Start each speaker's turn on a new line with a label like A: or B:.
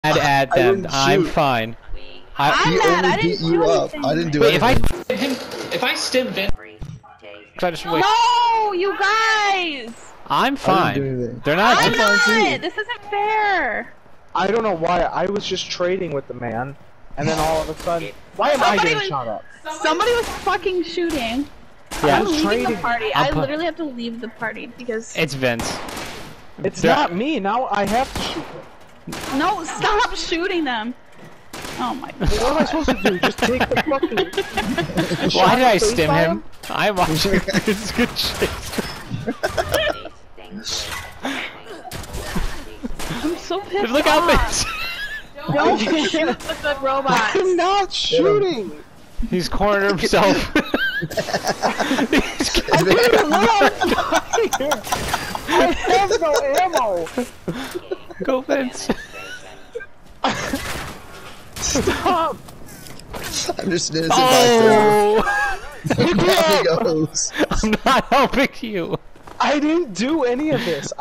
A: at them.
B: didn't
A: I'm
B: shoot.
A: fine.
C: I'm
B: He
C: mad.
B: only
C: I didn't
B: beat
C: do
B: you up.
C: anything.
B: I didn't do
A: Wait, if
B: anything.
A: I stim Vin, try to wait.
C: No, you guys!
A: I'm
B: I
A: fine.
B: didn't do anything.
A: They're not.
C: I'm
B: fine too.
C: not! This isn't fair!
D: I don't know why. I was just trading with the man, and then all of a sudden, why am I
C: Somebody
D: getting
C: was-
D: shot up?
C: Somebody was fucking shooting.
A: Yeah.
C: I'm leaving the
D: trading.
C: party.
A: I'll
C: I
A: put-
C: literally have to leave the party because...
A: It's Vince.
D: It's
A: There-
D: not me. Now I have to shoot him.
C: No, stop shooting them! Oh my god.
D: What am I supposed to do? Just take the fucking.
A: Why did I
D: face
A: stim
D: by
A: him? I'm watching this good shit.
C: I'm so pissed
A: Look out,
C: off.
A: Vince.
C: Don't shoot the good robots.
D: I'm not shooting.
A: He's cornered himself.
D: I have no ammo.
A: Go, Vince.
D: Stop.
B: I'm just an innocent bystander.
A: Oh!
B: Down he goes.
A: I'm not helping you.
D: I didn't do any of this.